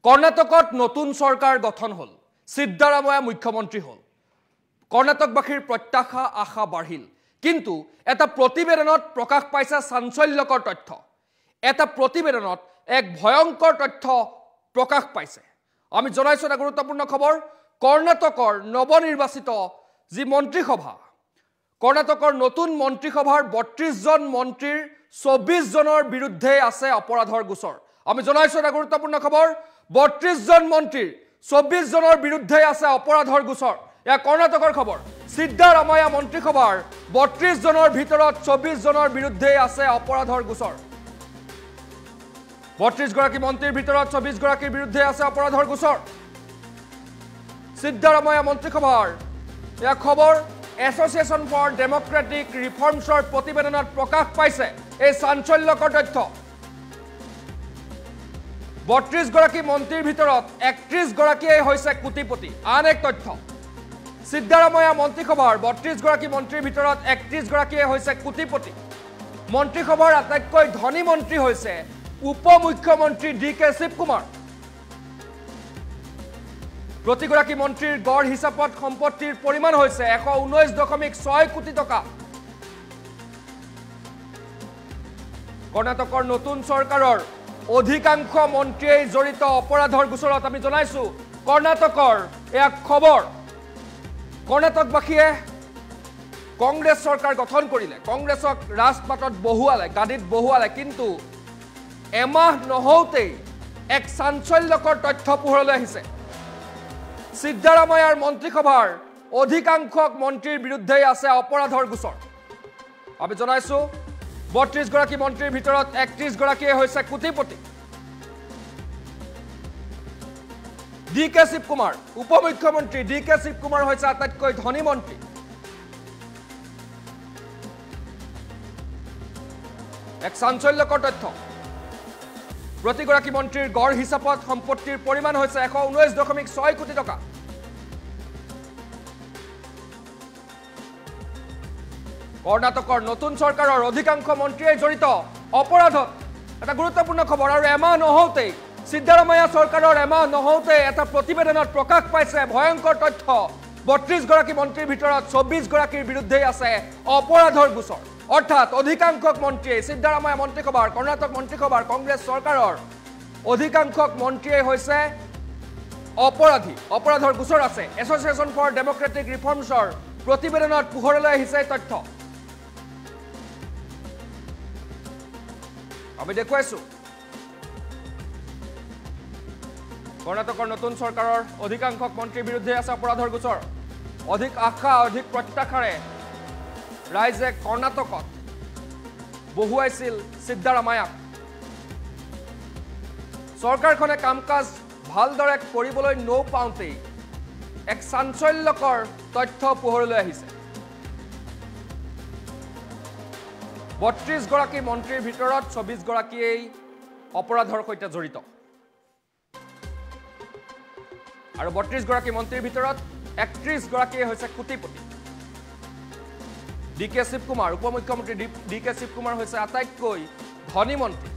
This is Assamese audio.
কৰ্ণাটকত নতুন চৰকাৰ গঠন হল সিদ্ধাৰামায়া মুখ্যমন্ত্ৰী হল কৰ্ণাটকবাসীৰ প্ৰত্যাশা আশা বাঢ়িল কিন্তু এটা প্ৰতিবেদনত প্ৰকাশ পাইছে চাঞ্চল্যকৰ তথ্য এটা প্ৰতিবেদনত এক ভয়ংকৰ তথ্য প্ৰকাশ পাইছে আমি জনাইছো এটা গুৰুত্বপূৰ্ণ খবৰ কৰ্ণাটকৰ নৱনিৰ্বাচিত যি মন্ত্ৰীসভা কৰ্ণাটকৰ নতুন মন্ত্ৰীসভাৰ 32 জন মন্ত্ৰীৰ 24 জনৰ বিৰুদ্ধে আছে অপৰাধৰ গোচৰ আমি জনাইছো এটা গুৰুত্বপূৰ্ণ খবৰ 32 জন মন্ত্ৰীৰ 24 জনৰ বিৰুদ্ধে আছে অপৰাধৰ গোচৰ এয়া কৰ্ণাটকৰ খবৰ সিদ্ধাৰামায়া মন্ত্ৰীসভাৰ 32 জনৰ ভিতৰত 24 জনৰ বিৰুদ্ধে আছে অপৰাধৰ গোচৰ 32 গৰাকী মন্ত্ৰীৰ ভিতৰত 24 গৰাকীৰ বিৰুদ্ধে আছে অপৰাধৰ গোচৰ সিদ্ধাৰামায়া মন্ত্ৰীসভাৰ এয়া খবৰ এছ'চিয়েশ্যন ফৰ ডেম'ক্ৰেটিক ৰিফৰ্মছৰ প্ৰতিবেদনত প্ৰকাশ পাইছে এই চাঞ্চল্যকৰ তথ্য 32 গৰাকী মন্ত্ৰীৰ ভিতৰত 31 গৰাকীয়ে হৈছে কোটিপতি আন এক তথ্য সিদ্ধাৰামায়া মন্ত্ৰীসভাৰ 32 গৰাকী মন্ত্ৰীৰ ভিতৰত 31 গৰাকীয়ে হৈছে কোটিপতি মন্ত্ৰীসভাৰ আটাইতকৈ ধনী মন্ত্ৰী হৈছে উপমুখ্যমন্ত্ৰী ডিকে শিৱকুমাৰ প্ৰতিগৰাকী মন্ত্ৰীৰ গড় হিচাপত সম্পত্তিৰ পৰিমাণ হৈছে 119.6 কোটি টকা কৰ্ণাটকৰ নতুন চৰকাৰৰ অধিকাংশ মন্ত্ৰীয়ে জড়িত অপৰাধৰ গোচৰত আমি জনাইছো কৰ্ণাটকৰ এক খবৰ কৰ্ণাটকবাসীয়ে কংগ্ৰেছ চৰকাৰ গঠন কৰিলে কংগ্ৰেছক ৰাজপাটত বহুৱালে গাদীত বহুৱালে কিন্তু এমাহ নহওঁতেই এক চাঞ্চল্যকৰ তথ্য পোহৰলৈ আহিছে সিদ্ধাৰামায়াৰ মন্ত্ৰীসভাৰ অধিকাংশ মন্ত্ৰীৰ বিৰুদ্ধে আছে অপৰাধৰ গোচৰ আমি জনাইছো 32 গৰাকী মন্ত্ৰীৰ ভিতৰত 31 গৰাকীয়ে হৈছে কোটিপতি ডিকে শিৱকুমাৰ উপমুখ্যমন্ত্ৰী ডিকে শিৱকুমাৰ হৈছে আটাইতকৈ ধনী মন্ত্ৰী এক চাঞ্চল্যকৰ তথ্য প্ৰতিগৰাকী মন্ত্ৰীৰ গড় হিচাপত সম্পত্তিৰ পৰিমাণ হৈছে 119.6 কোটি টকা কৰ্ণাটকৰ নতুন চৰকাৰৰ অধিকাংশ মন্ত্ৰীয়ে জড়িত অপৰাধত এটা গুৰুত্বপূৰ্ণ খবৰ আৰু এমাহ নহওঁতেই সিদ্ধাৰামায়া চৰকাৰৰ এমাহ নহওঁতে এটা প্ৰতিবেদনত প্ৰকাশ পাইছে ভয়ংকৰ তথ্য 32 গৰাকী মন্ত্ৰীৰ ভিতৰত 24 গৰাকীৰ বিৰুদ্ধে আছে অপৰাধৰ গোচৰ অৰ্থাৎ অধিকাংশ মন্ত্ৰীয়ে সিদ্ধাৰামায়া মন্ত্ৰীসভাৰ কৰ্ণাটক মন্ত্ৰীসভাৰ কংগ্ৰেছ চৰকাৰৰ অধিকাংশ মন্ত্ৰীয়ে হৈছে অপৰাধী অপৰাধৰ গোচৰ আছে এছ'চিয়েশ্যন ফৰ ডেম'ক্ৰেটিক ৰিফৰ্মছৰ প্ৰতিবেদনত পোহৰলৈ আহিছে তথ্য আমি দেখুৱাইছো কৰ্ণাটকৰ নতুন চৰকাৰৰ অধিকাংশ মন্ত্ৰীৰ বিৰুদ্ধে আছে অপৰাধৰ গোচৰ অধিক আশা অধিক প্ৰত্যাশাৰে ৰাইজে কৰ্ণাটকত বহুৱাইছিল সিদ্ধাৰামায়াক চৰকাৰখনে কাম-কাজ ভালদৰে কৰিবলৈ নৌপাওঁতেই এক চাঞ্চল্যকৰ তথ্য পোহৰলৈ আহিছে 32 গৰাকী মন্ত্ৰীৰ ভিতৰত 24 গৰাকীয়ে অপৰাধৰ সৈতে জড়িত আৰু 32 গৰাকী মন্ত্ৰীৰ ভিতৰত 31 গৰাকীয়ে হৈছে কোটিপতি ডিকে শিৱকুমাৰ উপমুখ্যমন্ত্ৰী ডিকে শিৱকুমাৰ হৈছে আটাইতকৈ ধনী মন্ত্ৰী